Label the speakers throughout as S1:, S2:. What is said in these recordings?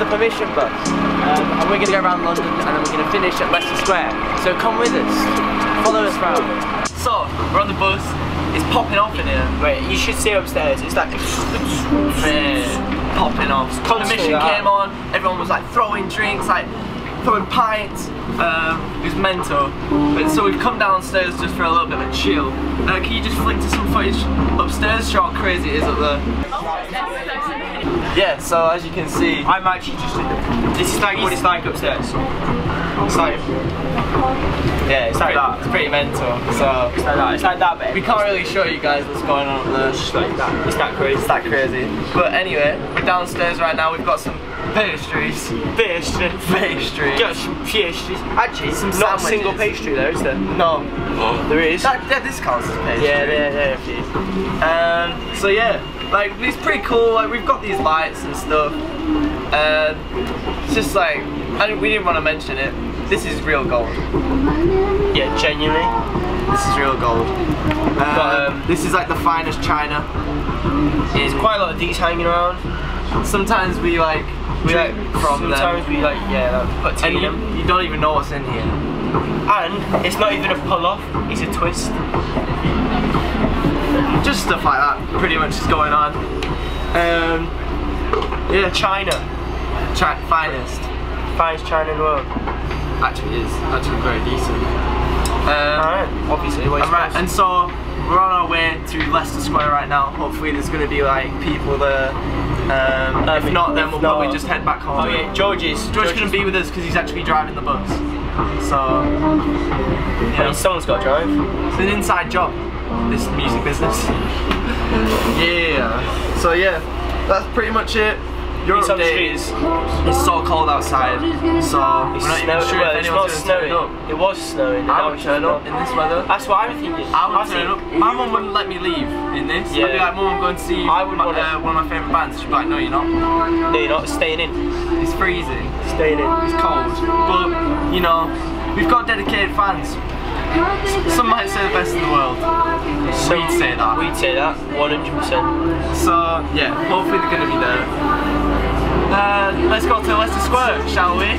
S1: the permission bus. And we're going to go around London and then we're going to finish at Leicester Square. So come with us, follow us round. So, we're on the bus, it's popping off in here.
S2: Wait, you should see upstairs, it's like
S1: popping off. Permission came on, everyone was like throwing drinks, like throwing pints. It was mental. But so we've come downstairs just for a little bit of a chill. Can you just flick to some footage upstairs, show how crazy it is up there? Yeah, so as you can see,
S2: I'm actually just in the, this is like what it's like upstairs. It's like,
S1: yeah, it's like that. It's pretty mental. So
S2: it's like that. It's like that, babe.
S1: We can't really show you guys what's going on up there.
S2: It's just like that. It's that crazy.
S1: It's that crazy. But anyway, we're downstairs right now. We've got some pastries. Pastries.
S2: Got some pastries. Actually,
S1: some
S2: not
S1: sandwiches.
S2: a single pastry there, is there?
S1: No.
S2: There is.
S1: This counts as pastry.
S2: Yeah, there are a few.
S1: So yeah, like it's pretty cool. Like we've got these lights and stuff. It's just like, we didn't want to mention it. This is real gold.
S2: Yeah, genuinely.
S1: This is real gold. This is like the finest china.
S2: There's quite a lot of these hanging around.
S1: Sometimes we like from them.
S2: Sometimes we like, yeah, like, put tea in them.
S1: You don't even know what's in here.
S2: And it's not even a pull off, it's a twist.
S1: Just stuff like that pretty much is going on. Yeah,
S2: China. Finest china in the world.
S1: Actually is. Actually very decent.
S2: Obviously,
S1: and so we're on our way to Leicester Square right now. Hopefully there's going to be like people there. If not, then we'll probably just head back home.
S2: Oh yeah, George
S1: couldn't be with us because he's actually driving the bus. So, you know,
S2: someone's got to drive.
S1: It's an inside job, this music business. Yeah. So yeah, that's pretty much it. Your update is it's so cold outside, so we're not even sure if anyone's going to turn up.
S2: It was snowing.
S1: I would turn up in this weather.
S2: That's what I'm thinking.
S1: I would turn up. My mum wouldn't let me leave in this.
S2: Yeah.
S1: I'd be like, Mum, I'm going to see one of my favourite bands. She'd be like, no, you're not.
S2: No, you're not. Staying in.
S1: It's freezing.
S2: Staying in.
S1: It's cold. But, you know, we've got dedicated fans. Some might say the best in the world. We'd say that.
S2: We'd say that, 100%.
S1: So, yeah, hopefully they're going to be there. Let's go to Leicester Square, shall we?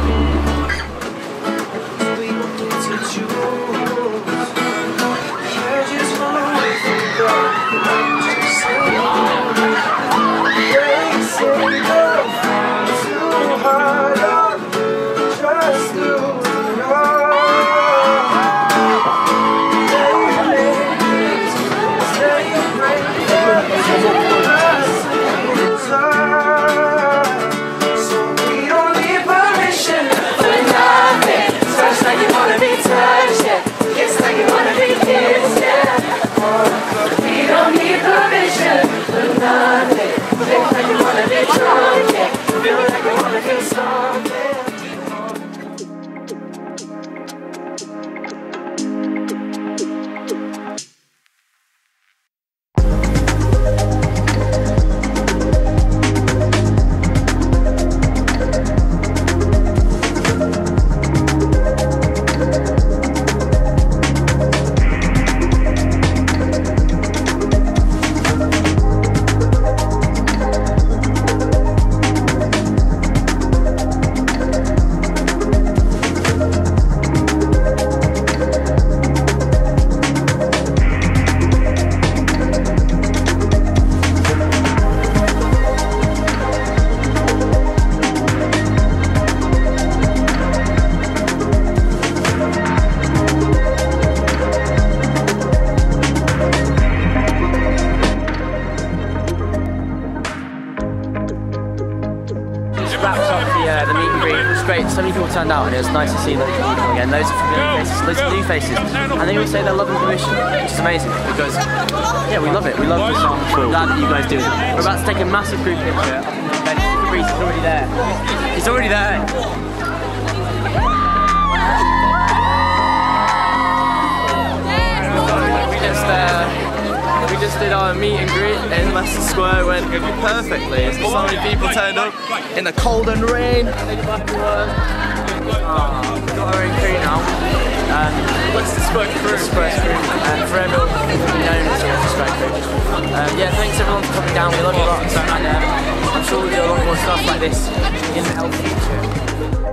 S3: The meet and greet. It was great. So many people turned out, and it was nice to see loads of people again. Loads of familiar faces, loads of new faces, and they all say they're loving Permission, which is amazing because yeah, we love it. We love the song. We're glad that you guys do it. We're about to take a massive group picture. Reese is already there. He's already there. We just did our meet and greet in Leicester Square. It went perfectly. So many people turned up in the cold and rain. We've got our own crew now. Leicester Square crew. For everyone known as the Leicester Square crew. Yeah, thanks everyone for coming down. We love you lots. And I'm sure we'll do a lot more stuff like this in the future.